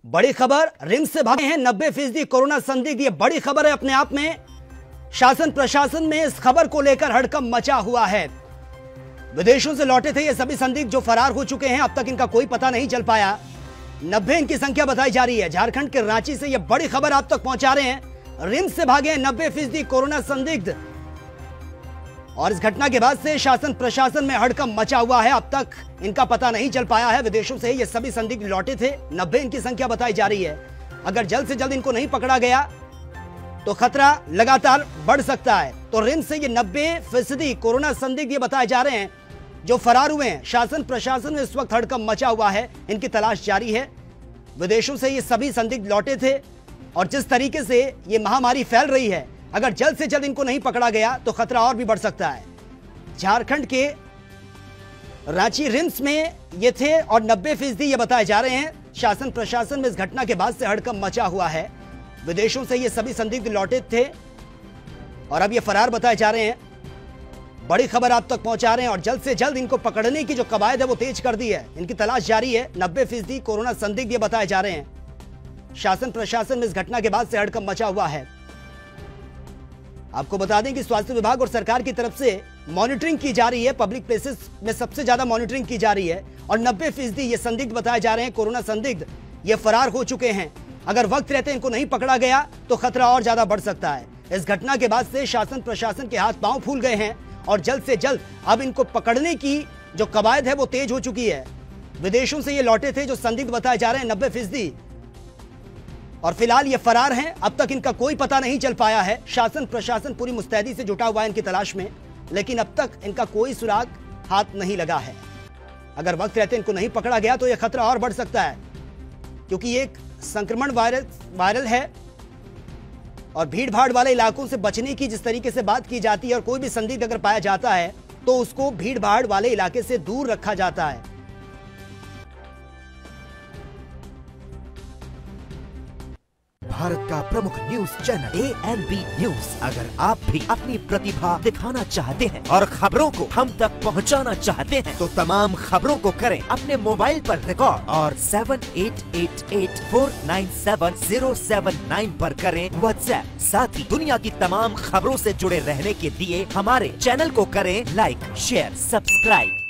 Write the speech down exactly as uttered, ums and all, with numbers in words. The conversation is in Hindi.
बड़ी खबर, रिम्स से भागे हैं नब्बे फीसदी कोरोना संदिग्ध। ये बड़ी खबर है अपने आप में। शासन प्रशासन में इस खबर को लेकर हड़कंप मचा हुआ है। विदेशों से लौटे थे ये सभी संदिग्ध जो फरार हो चुके हैं। अब तक इनका कोई पता नहीं चल पाया। नब्बे इनकी संख्या बताई जा रही है। झारखंड के रांची से ये बड़ी खबर आप तक पहुंचा रहे हैं। रिम्स से भागे हैं नब्बे फीसदी कोरोना संदिग्ध और इस घटना के बाद से शासन प्रशासन में हड़कंप मचा हुआ है। अब तक इनका पता नहीं चल पाया है। विदेशों से ये सभी संदिग्ध लौटे थे। नब्बे इनकी संख्या बताई जा रही है। अगर जल्द से जल्द इनको नहीं पकड़ा गया तो खतरा लगातार बढ़ सकता है। तो रिम्स से ये नब्बे फीसदी कोरोना संदिग्ध ये बताए जा रहे हैं जो फरार हुए हैं। शासन प्रशासन में इस वक्त हड़कंप मचा हुआ है। इनकी तलाश जारी है। विदेशों से ये सभी संदिग्ध लौटे थे और जिस तरीके से ये महामारी फैल रही है, अगर जल्द से जल्द इनको नहीं पकड़ा गया तो खतरा और भी बढ़ सकता है। झारखंड के रांची रिम्स में ये थे और नब्बे फीसदी ये बताए जा रहे हैं। शासन प्रशासन में इस घटना के बाद से हड़कंप मचा हुआ है। विदेशों से ये सभी संदिग्ध लौटे थे और अब ये फरार बताए जा रहे हैं। बड़ी खबर आप तक पहुंचा रहे हैं और जल्द से जल्द इनको पकड़ने की जो कवायद है वो तेज कर दी है। इनकी तलाश जारी है। नब्बे फीसदी कोरोना संदिग्ध ये बताए जा रहे हैं। शासन प्रशासन में इस घटना के बाद से हड़कंप मचा हुआ है। आपको बता दें कि स्वास्थ्य विभाग और सरकार की तरफ से मॉनिटरिंग की जा रही है। पब्लिक प्लेसेस में सबसे ज्यादा मॉनिटरिंग की जा रही है और नब्बे फीसदी ये संदिग्ध बताए जा रहे हैं। कोरोना संदिग्ध ये फरार हो चुके हैं। अगर वक्त रहते इनको नहीं पकड़ा गया तो खतरा और ज्यादा बढ़ सकता है। इस घटना के बाद से शासन प्रशासन के हाथ पांव फूल गए हैं और जल्द से जल्द अब इनको पकड़ने की जो कवायद है वो तेज हो चुकी है। विदेशों से ये लौटे थे जो संदिग्ध बताए जा रहे हैं नब्बे फीसदी और फिलहाल ये फरार हैं। अब तक इनका कोई पता नहीं चल पाया है। शासन प्रशासन पूरी मुस्तैदी से जुटा हुआ है इनकी तलाश में, लेकिन अब तक इनका कोई सुराग हाथ नहीं लगा है। अगर वक्त रहते इनको नहीं पकड़ा गया तो यह खतरा और बढ़ सकता है, क्योंकि ये एक संक्रमण वायरल वायरल है और भीड़ भाड़ वाले इलाकों से बचने की जिस तरीके से बात की जाती है और कोई भी संदिग्ध अगर पाया जाता है तो उसको भीड़ भाड़ वाले इलाके से दूर रखा जाता है। भारत का प्रमुख news channel A N B news. अगर आप भी अपनी प्रतिभा दिखाना चाहते हैं और खबरों को हम तक पहुंचाना चाहते हैं तो तमाम खबरों को करें अपने मोबाइल पर रिकॉर्ड और seven eight eight eight four nine seven zero seven nine पर करें व्हाट्सएप। साथ ही दुनिया की तमाम खबरों से जुड़े रहने के लिए हमारे चैनल को करें लाइक, शेयर, सब्सक्राइब।